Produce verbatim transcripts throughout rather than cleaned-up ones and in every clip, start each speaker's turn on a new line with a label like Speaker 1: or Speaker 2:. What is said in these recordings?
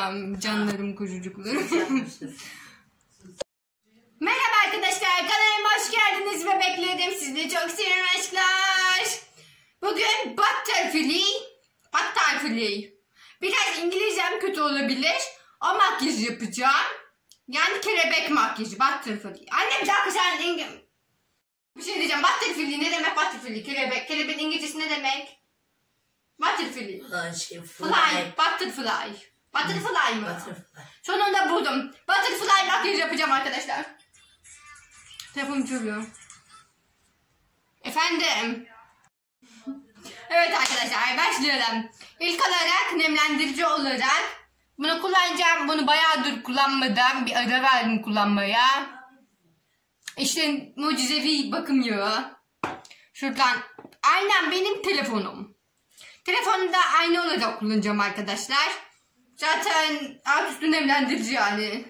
Speaker 1: Selam canlarım, kuzucuklarım. Merhaba arkadaşlar, kanalıma hoş geldiniz ve bekledim sizi çok seviyorum aşklar. Bugün butterfly, butterfly. Biraz İngilizcem kötü olabilir. O makyaj yapacağım. Yani kelebek makyajı, butterfly. Anne bir dakika sen İngiliz... Bir şey diyeceğim, butterfly ne demek butterfly? Kelebek, kelebeğin İngilizcesi ne demek? Butterfly. Fly, butterfly. Butterfly mı? Butterfly. Sonunda buldum. Butterfly makyaj yapacağım arkadaşlar. Telefonum çalıyor. Efendim. Evet arkadaşlar, başlayalım. İlk olarak nemlendirici olarak bunu kullanacağım. Bunu bayağıdır kullanmadan bir ara verdim kullanmaya. İşte mucizevi bakım yağı. Şuradan. Aynen benim telefonum. Telefonumda aynı olarak kullanacağım arkadaşlar. Zaten alt üstü nemlendirici yani.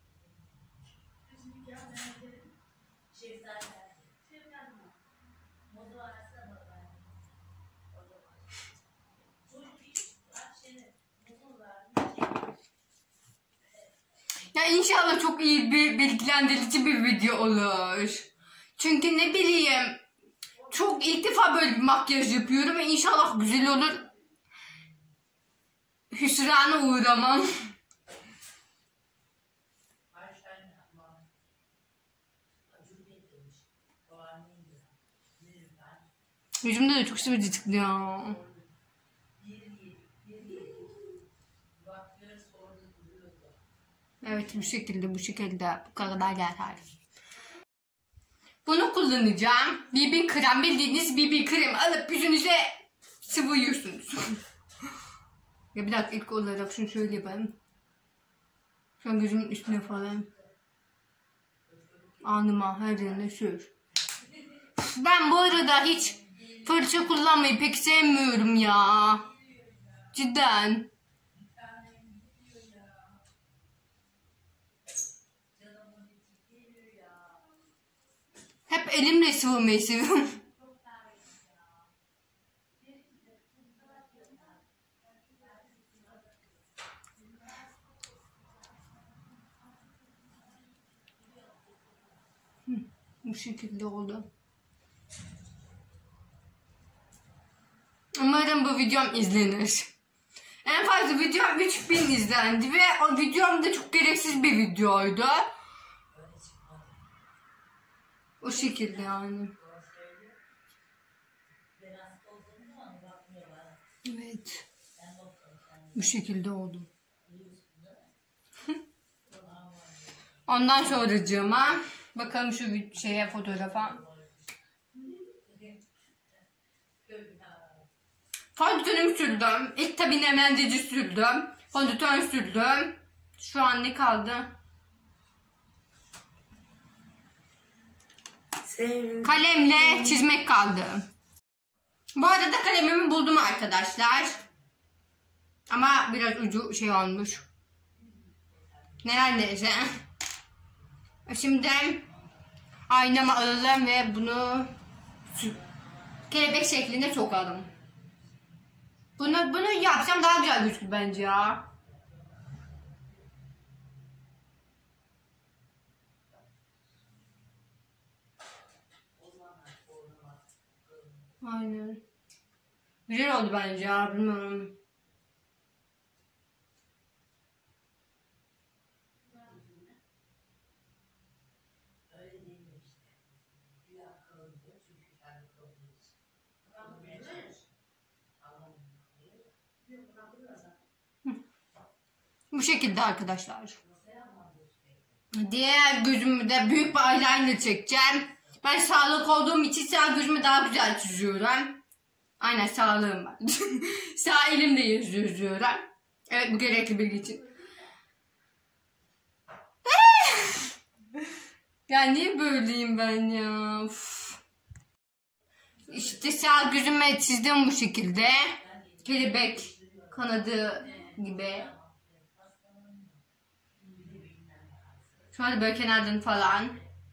Speaker 1: Ya inşallah çok iyi bir bilgilendirici bir video olur. Çünkü ne bileyim, çok ilk defa böyle bir makyaj yapıyorum ve inşallah güzel olur. Hüsrana uğramam. Yüzümde de çok sıvıcı çıktı ya. Evet, bu şekilde bu şekilde bu kadar yeter. Bunu kullanacağım. B B krem, bildiğiniz B B krem alıp yüzünüze sıvıyorsunuz. Ya bir dakika, ilk olarak şunu şöyle yapayım. Şu an gözümün üstüne falan. Alnıma, her yerine sür. Ben bu arada hiç fırça kullanmayı pek sevmiyorum ya. Cidden. Hep elimle sıvımayı seviyorum. Bu şekilde oldu. Umarım bu videom izlenir. En fazla videom üç bin izlendi ve o videom da çok gereksiz bir videoydu. O şekilde yani. Evet. Bu şekilde oldu. Ondan sonracığıma bakalım şu şeye, fotoğrafa. Fondötönümü sürdüm. İlk tabi nemlendirici sürdüm. Fondötön sürdüm. Şu an ne kaldı? Kalemle çizmek kaldı. Bu arada kalemimi buldum arkadaşlar. Ama biraz ucu şey olmuş. Neler neyse. Şimdi aynamı alalım ve bunu kelebek şeklinde sokalım. Bunu bunu yapsam daha güzel gözükür bence ya. Aynen. Güzel oldu bence ya, bilmiyorum. Bu şekilde arkadaşlar. Diğer gözümü de büyük bir eyeliner çekeceğim. Ben sağlık olduğum için sağ gözümü daha güzel çiziyorum. Aynen, sağlığım var. Sağ elimle yazıyorum. Evet, bu gerekli bilgi için. Ya niye böyleyim ben ya? Uf. İşte sağ gözüme çizdim bu şekilde. Kelebek kanadı gibi. Şöyle böyle kenardan falan.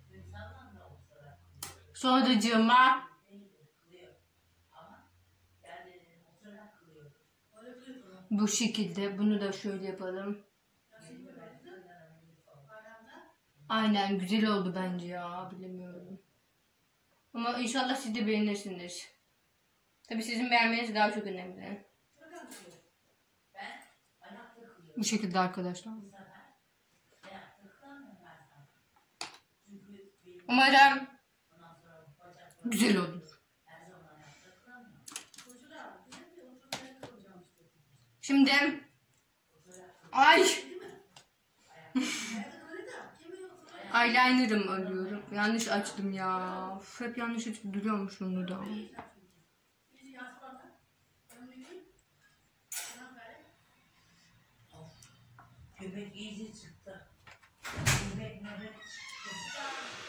Speaker 1: Sonracığıma bu şekilde bunu da şöyle yapalım. Aynen güzel oldu bence ya, bilemiyorum. Ama inşallah siz de beğenirsiniz. Tabii sizin beğenmeniz daha çok önemli. Bu şekilde arkadaşlar. Umarım güzel olur. Şimdi ay eyeliner'ımı arıyorum. Yanlış açtım ya. Uf, hep yanlış açıp duruyormuş onu da.
Speaker 2: Göbek iyice çıktı. Göbek göbek çıktı.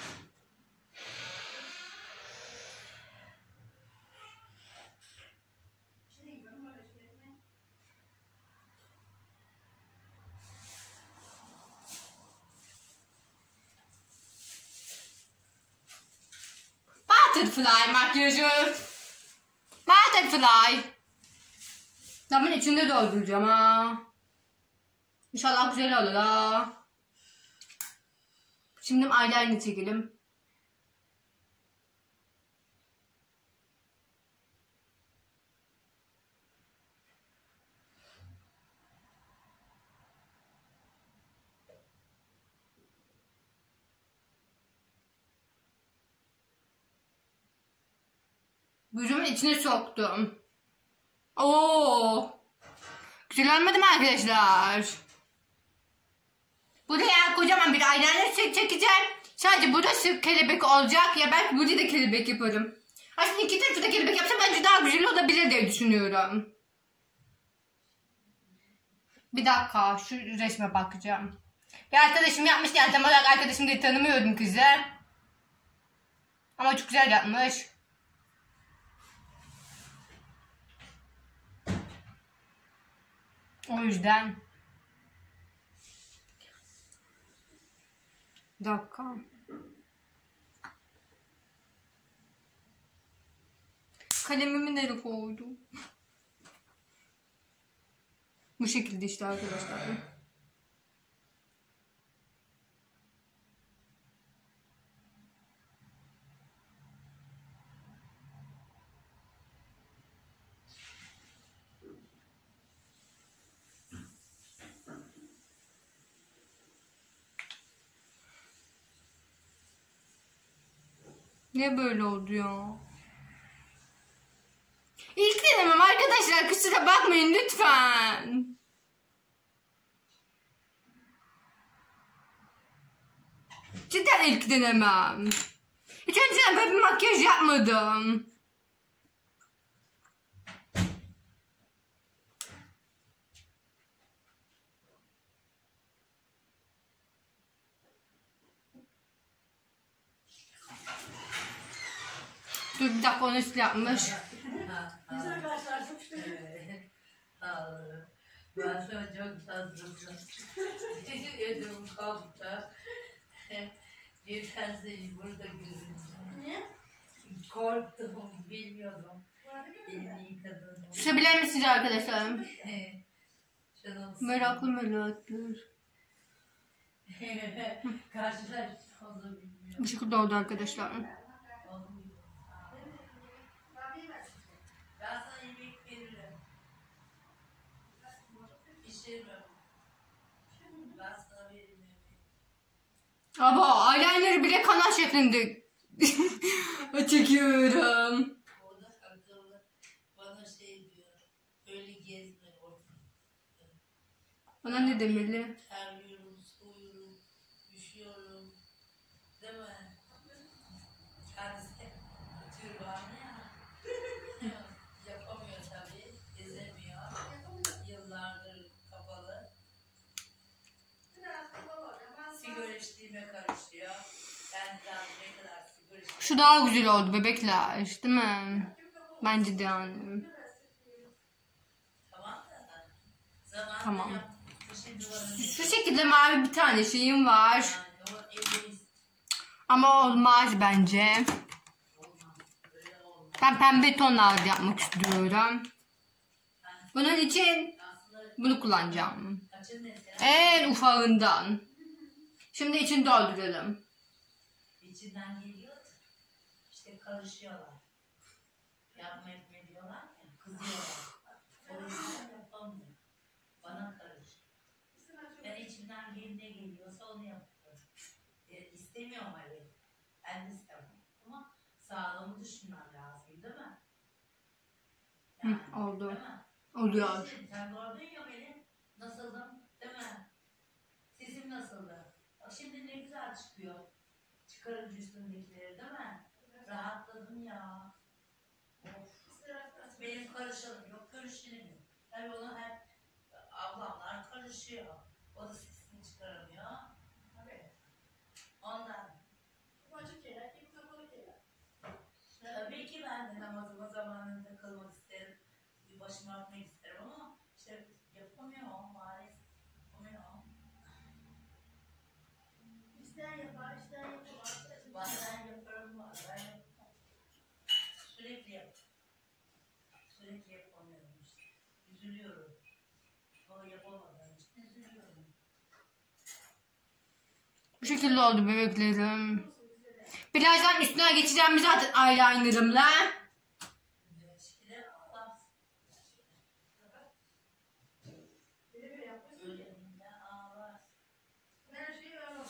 Speaker 1: Butterfly makyajı. Butterfly. Tamam, içinde dolduracağım ha. İnşallah güzel olur ha. Şimdi eyeliner çekelim. Gözümün içine soktum. Oo. Güzel olmadı mı arkadaşlar? Buraya kocaman bir eyeliner çekeceğim. Sadece burası kelebek olacak. Ya belki burada da kelebek yaparım. Aslında iki tarafı da kelebek yapsam bence daha güzel olabilir diye düşünüyorum. Bir dakika, şu resme bakacağım. Bir arkadaşım yapmış, yani tam olarak arkadaşım diye tanımıyordum kızı. Ama çok güzel yapmış. O yüzden. Bir dakika. Kalemimi nereye koydum? Bu şekilde işte arkadaşlar. Ne böyle oldu ya? İlk denemem arkadaşlar, kusura bakmayın lütfen. Cidden ilk denemem. Hiç önceden böyle bir makyaj yapmadım. Dur bir dakika, onu üstü yapmış.
Speaker 2: Güzel karşılaştık. Ben sana çok tatlısın. Ödüm kalktı. Bir tanesi burada gözüm. Niye? Korktum, bilmiyordum. Elini yıkadım.
Speaker 1: Susabilir misiniz arkadaşlar? Meraklı meraklı.
Speaker 2: Karşılaştık, onu bilmiyorum.
Speaker 1: Bu şekilde oldu arkadaşlar.
Speaker 2: Ben sana yemek veririm. Pişiririm. Ben sana veririm yemek.
Speaker 1: Aba eyeliner'ı bile kanal şeklinde çekiyorum.
Speaker 2: Orada akıllı bana şey diyor. Öyle gezme ortada.
Speaker 1: Bana ne demeli?
Speaker 2: Terliyorum, soğuyorum, üşüyorum. Değil mi? Kendisi tür var ya. Yapamıyor tabii. Gezemiyor. Yıllardır kapalı. Sigara içtiğime karışıyor. Ben de daha ne kadar sigara içtiğime.
Speaker 1: Şu daha güzel oldu bebekler, değil mi? Bence de yani.
Speaker 2: Tamam da. Zamanında
Speaker 1: Tamam.
Speaker 2: yaptık. Şimdi var.
Speaker 1: Şu şekilde mavi bir tane şeyim var.
Speaker 2: Yani o evdeyiz.
Speaker 1: Ama olmaz bence.
Speaker 2: Olmaz. Öyle olmaz.
Speaker 1: Ben pembe tonlarda yapmak istiyorum. Bunun için
Speaker 2: Aslında
Speaker 1: bunu kullanacağım.
Speaker 2: kaçın mesela?
Speaker 1: En ufağından. Şimdi içini dolduralım.
Speaker 2: İçinden geliyor. İşte karışıyorlar. Yapma etme diyorlar ya. Kızıyorlar. O yüzden yapamıyor. Bana karış. Ben içimden gel ne geliyorsa onu yapıyorum. E, istemiyorum Ali. Ben de istemem. Ama sağlığımı düşünmem lazım değil mi? Yani,
Speaker 1: Hı, oldu.
Speaker 2: Değil mi?
Speaker 1: Oluyor.
Speaker 2: Sen, sen gördün ya beni. Nasıldım? Değil mi? Sesim nasıldı? Bak şimdi ne güzel çıkıyor. Çıkarınca üstündekileri değil mi? Rahatladım ya. Of. Benim karışalım yok, görüşelim. Tabii onu hep ablamlar karışıyor. O da sesini çıkaramıyor. Tabii. Ondan. Tabii ki ben de namazıma zamanında kılmak isterim. Bir başıma atmak isterim ama işte yapamıyorum maalesef. Yapamıyorum.
Speaker 3: İsteyen yapar, isteyen yapamaz.
Speaker 2: Bazen yaparım, bazen yapamam. Sürekli yap. Sürekli yapamıyorum işte. Üzülüyorum. O yapamadığım için üzülüyorum.
Speaker 1: Bu şekilde oldu bebeklerim. Birazdan üstüne geçeceğim zaten eyelinerımla.
Speaker 2: Şimdi Allah ölümünde ağlar.
Speaker 3: Her şeyi öyle.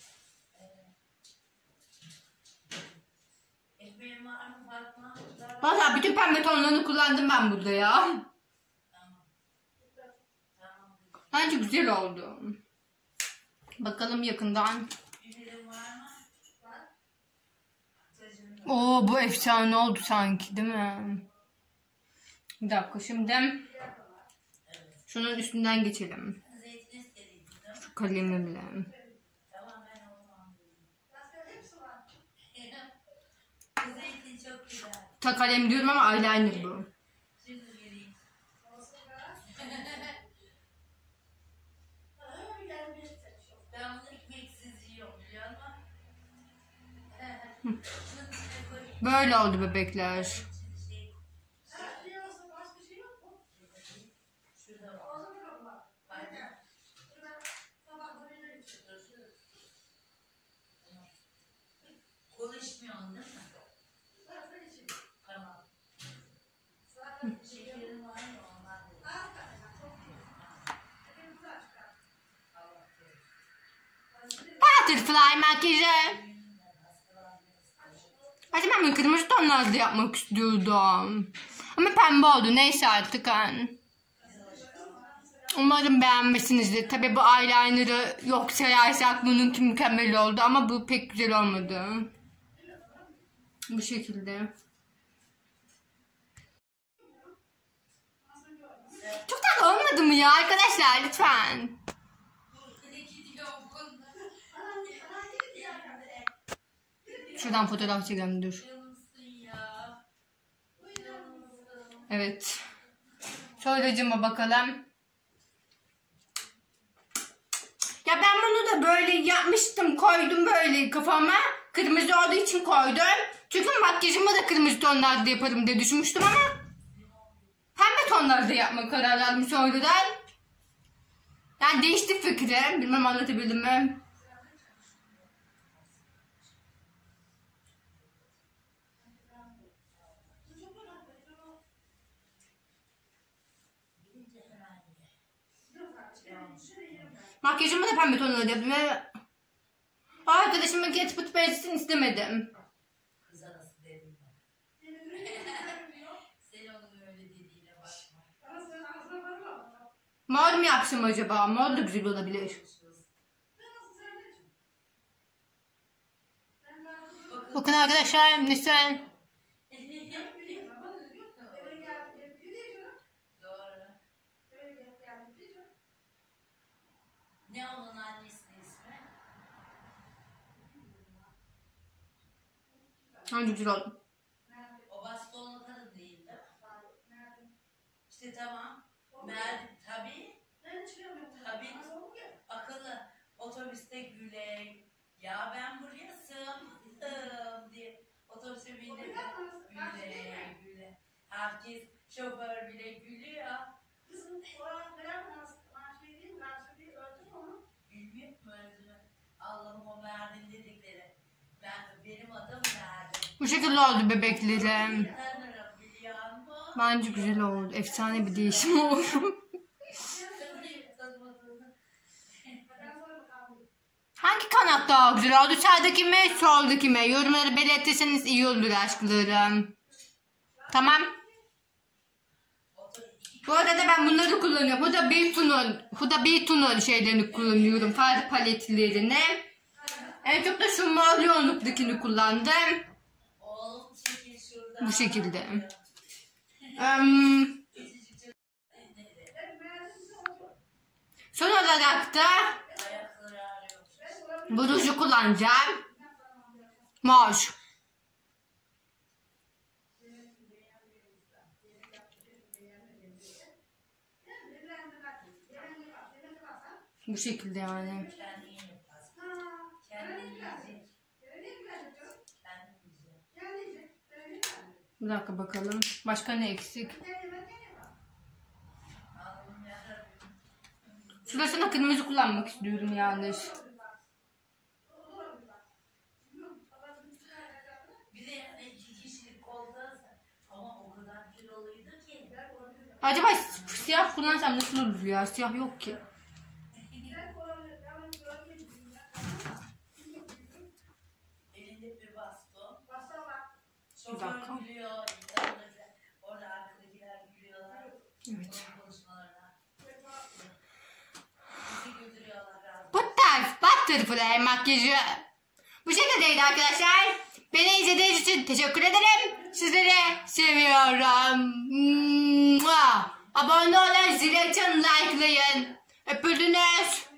Speaker 2: Ekmeğim var mı Fatma?
Speaker 1: Valla bütün pembe tonlarını kullandım ben burada ya.
Speaker 2: Tamam. Tamam.
Speaker 1: Bence güzel oldu. Bakalım yakından.
Speaker 2: Biberim var mı? Var. Tacım da.
Speaker 1: Oo, bu efsane oldu sanki değil mi? Bir dakika şimdi
Speaker 2: Evet.
Speaker 1: şunun üstünden geçelim.
Speaker 2: Zeytin istediydim değil mi?
Speaker 1: Şu kalemimle.
Speaker 2: Tamam ben onu anladım.
Speaker 3: Başka hepsi var.
Speaker 2: Bu zeytin çok güzel.
Speaker 1: Ta kalem diyorum ama eyeliner bu.
Speaker 2: Şimdi vereyim.
Speaker 3: Olsun da. Öyle gelmiş.
Speaker 2: Ben bunu ekmeksiz yiyorum biliyor musun? Şunun içine koy.
Speaker 1: Böyle oldu bebekler.
Speaker 2: Şimdi şey,
Speaker 3: Her şey olsun, başka şey yok mu?
Speaker 2: şurada var.
Speaker 3: O zaman kapılar.
Speaker 2: Aynen.
Speaker 3: Şurada sabahları bir içiyor.
Speaker 2: Konuşmuyorsun değil mi?
Speaker 3: Zaten içiyor.
Speaker 2: Tamam.
Speaker 3: Zaten
Speaker 2: Şekerin var mı ondan dedi.
Speaker 3: Arkadaşlar çok iyi. Hepimiz açık.
Speaker 2: Allah korusun.
Speaker 1: Butterfly makyajı. Acaba ben kırmızı tonlarda yapmak istiyordum. Ama pembe oldu. Neyse artık hani. Umarım beğenmişsinizdir. Tabi bu eyeliner'ı yok sayarsak bununki mükemmel oldu ama bu pek güzel olmadı. Bu şekilde. Çok tatlı olmadı mı ya arkadaşlar lütfen. Şuradan fotoğraf çekelim dur. Evet. Şöyle bakalım. Ya ben bunu da böyle yapmıştım. Koydum böyle kafama. Kırmızı olduğu için koydum. Çünkü makyajımı da kırmızı tonlarda yaparım diye düşünmüştüm ama pembe tonlarda yapma karar verdim sonradan. Yani değişti fikrim. Bilmem anlatabildim mi? Makyajımı da pembe tonlarda yaptım ve arkadaşımın ket pıt peyzesini istemedim.
Speaker 2: Kıza nasıl dedim ben. Sen onun öyle dediğine bakma.
Speaker 3: Ama sen ağzına varma.
Speaker 1: Mor mu yapsam acaba? Mor da güzel olabilir. Bakın arkadaşlar lütfen.
Speaker 2: Doğru. Ne onun annesinin ismi?
Speaker 1: Hangi güzel oldu?
Speaker 2: O bastonlu kadın değil değil mi? İşte tamam. Mer tabii. Tabii. Akıllı. Otobüste güle. Ya ben buraya sığamadım diye. Otobüse bindim. Güle güle. Herkes şoför bile gülüyor.
Speaker 3: Kızım o an veren maaşı değil mi? Maaşı değil, öldü mü onu?
Speaker 2: Bilmiyor mu öldüğünü? Allah
Speaker 1: Bu şekilde oldu bebeklerim.
Speaker 2: Tanrım biliyor musun?
Speaker 1: Bence güzel oldu. Efsane bir değişim oldu. Hangi kanat daha güzel oldu? Sağdaki mi, soldaki mi? Yorumları belirtirseniz iyi olur aşklarım. Tamam. Bu arada ben bunları kullanıyorum. Bu da bir tunul. Bu da bir tunul şeylerini kullanıyorum. Far paletlerini. En çok da şu mor yoğunluktakini kullandım.
Speaker 2: Oğlum çekil şuradan.
Speaker 1: Bu şekilde. Um, son olarak da
Speaker 2: Ayakları ağrıyor.
Speaker 1: bu ruju kullanacağım. Mor. Bu şekilde yani.
Speaker 2: Kendin yaparsın. Kendin yiyecek. Kendin yiyecek.
Speaker 1: Bir dakika bakalım. Başka ne eksik?
Speaker 2: Allah'ım yarabbim.
Speaker 1: Şurasına kırmızı kullanmak istiyorum yanlış.
Speaker 2: Bir de yani iki kişilik kolda ama o kadar kiloluydu ki.
Speaker 1: Acaba siyah kullansam nasıl olur ya? Siyah yok ki.
Speaker 2: Elinde bir baston.
Speaker 1: Bir dakika.
Speaker 2: Şoför gülüyor. yanındakiler, orada arkadakiler gülüyorlar.
Speaker 1: Evet.
Speaker 2: Onun konuşmalarına. Bizi götürüyorlar razı.
Speaker 1: Bu tarz butterfly makyajı bu şekildeydi arkadaşlar. Beni izlediğiniz için teşekkür ederim. Sizleri seviyorum. Mua. Abone olun, zil açın, likelayın. Öpüldünüz.